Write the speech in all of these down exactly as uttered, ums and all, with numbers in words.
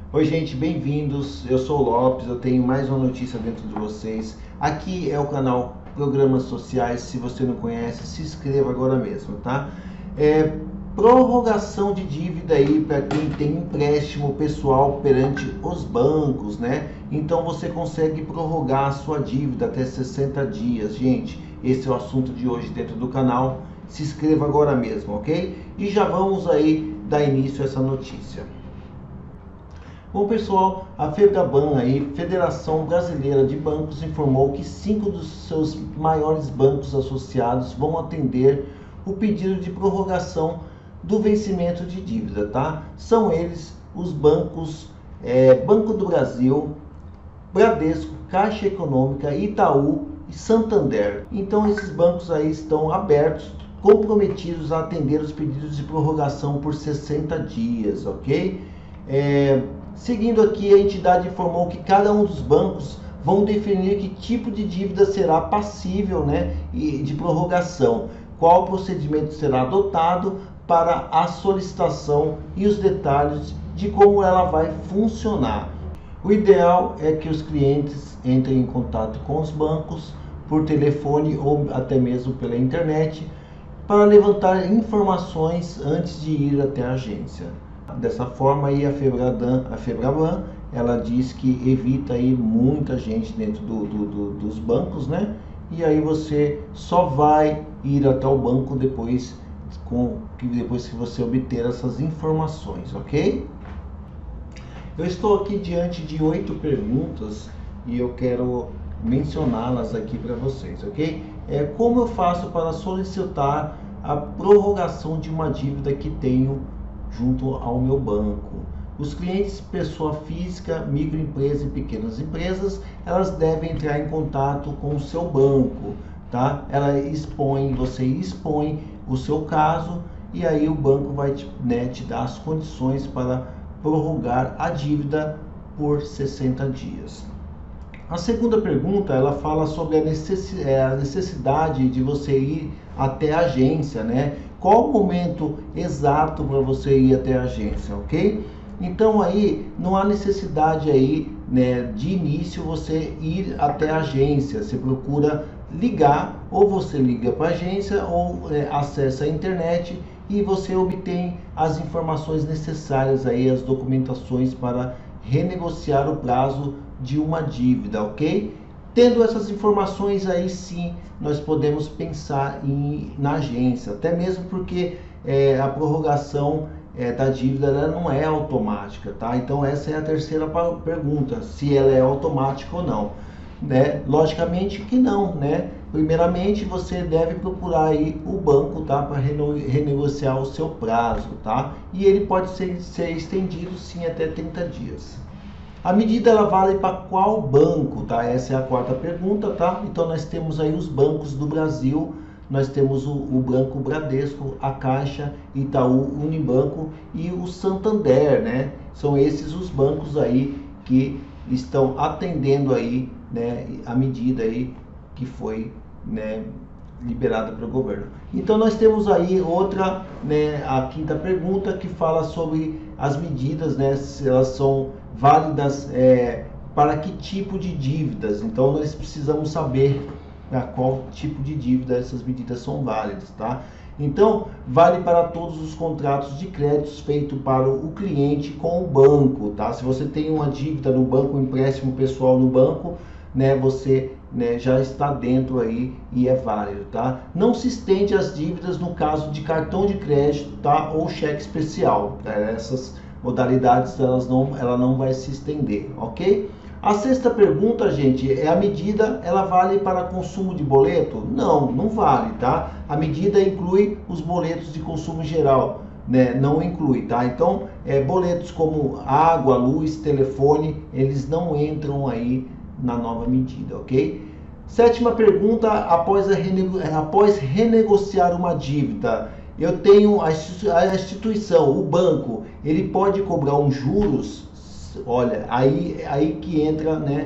Oi gente, bem-vindos, eu sou o Lopes, eu tenho mais uma notícia dentro de vocês. Aqui é o canal Programas Sociais, se você não conhece, se inscreva agora mesmo, tá? É, prorrogação de dívida aí para quem tem empréstimo pessoal perante os bancos, né? Então você consegue prorrogar a sua dívida até sessenta dias, gente. Esse é o assunto de hoje dentro do canal. Se inscreva agora mesmo, ok? E já vamos aí dar início a essa notícia. Bom pessoal, a FEBRABAN, aí, Federação Brasileira de Bancos, informou que cinco dos seus maiores bancos associados vão atender o pedido de prorrogação do vencimento de dívida, tá? São eles os bancos é, Banco do Brasil, Bradesco, Caixa Econômica, Itaú e Santander. Então esses bancos aí estão abertos, comprometidos a atender os pedidos de prorrogação por sessenta dias, ok? É, Seguindo aqui, a entidade informou que cada um dos bancos vão definir que tipo de dívida será passível, né, de prorrogação, qual procedimento será adotado para a solicitação e os detalhes de como ela vai funcionar. O ideal é que os clientes entrem em contato com os bancos por telefone ou até mesmo pela internet para levantar informações antes de ir até a agência. Dessa forma aí a FEBRABAN, a FEBRABAN, ela diz que evita aí muita gente dentro do, do, do, dos bancos, né? E aí você só vai ir até o banco depois, com, depois que você obter essas informações, ok? Eu estou aqui diante de oito perguntas e eu quero mencioná-las aqui para vocês, ok? É, como eu faço para solicitar a prorrogação de uma dívida que tenho junto ao meu banco? Os clientes, pessoa física, microempresa e pequenas empresas, elas devem entrar em contato com o seu banco, tá? Ela expõe, você expõe o seu caso e aí o banco vai te, né, te dar as condições para prorrogar a dívida por sessenta dias. A segunda pergunta, ela fala sobre a necessidade de você ir até a agência, né? Qual o momento exato para você ir até a agência, ok? Então aí não há necessidade aí, né, de início você ir até a agência. Você procura ligar, ou você liga para a agência ou é, acessa a internet e você obtém as informações necessárias aí, as documentações para renegociar o prazo de uma dívida, ok? Tendo essas informações aí sim, nós podemos pensar em, na agência, até mesmo porque é, a prorrogação é, da dívida ela não é automática, tá? Então essa é a terceira pergunta, se ela é automática ou não, né? Logicamente que não, né? Primeiramente você deve procurar aí o banco, tá? Para renegociar o seu prazo, tá? E ele pode ser, ser estendido sim até trinta dias. A medida ela vale para qual banco, tá? Essa é a quarta pergunta, tá? Então nós temos aí os bancos do Brasil, nós temos o, o Banco Bradesco, a Caixa, Itaú, Unibanco e o Santander, né? São esses os bancos aí que estão atendendo aí, né, a medida aí que foi, né, liberada pelo governo. Então nós temos aí outra, né, a quinta pergunta que fala sobre as medidas, né, se elas são válidas é, para que tipo de dívidas. Então nós precisamos saber a qual tipo de dívida essas medidas são válidas, tá? Então vale para todos os contratos de créditos feitos para o cliente com o banco, tá? Se você tem uma dívida no banco, um empréstimo pessoal no banco, né, você, né, já está dentro aí e é válido, tá? Não se estende as dívidas no caso de cartão de crédito, tá? Ou cheque especial, tá? Essas modalidades elas não, ela não vai se estender, ok? A sexta pergunta, gente, é a medida, ela vale para consumo de boleto? Não, não vale, tá? A medida inclui os boletos de consumo geral, né? Não inclui, tá? Então, é, boletos como água, luz, telefone, eles não entram aí na nova medida, ok? Sétima pergunta, após, a renego... após renegociar uma dívida, eu tenho a instituição, o banco, ele pode cobrar um juros? Olha, aí, aí que entra, né,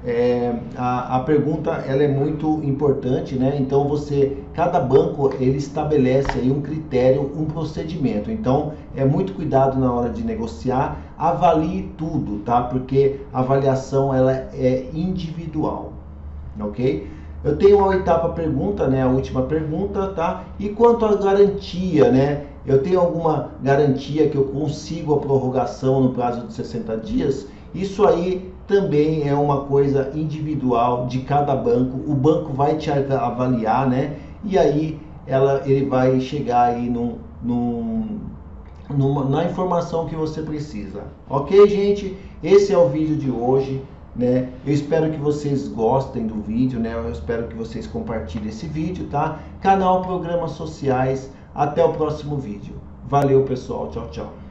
É, a, a pergunta ela é muito importante, né? Então você, cada banco ele estabelece aí um critério, um procedimento. Então é muito cuidado na hora de negociar, avalie tudo, tá? Porque a avaliação ela é individual, ok? Eu tenho a oitava pergunta, né? A última pergunta, tá? E quanto à garantia, né? Eu tenho alguma garantia que eu consigo a prorrogação no prazo de sessenta dias? Isso aí também é uma coisa individual de cada banco. O banco vai te avaliar, né? E aí ela, ele vai chegar aí num, num, numa, na informação que você precisa. Ok, gente? Esse é o vídeo de hoje, né? Eu espero que vocês gostem do vídeo, né? Eu espero que vocês compartilhem esse vídeo, tá? Canal Programas Sociais. Até o próximo vídeo. Valeu, pessoal. Tchau, tchau.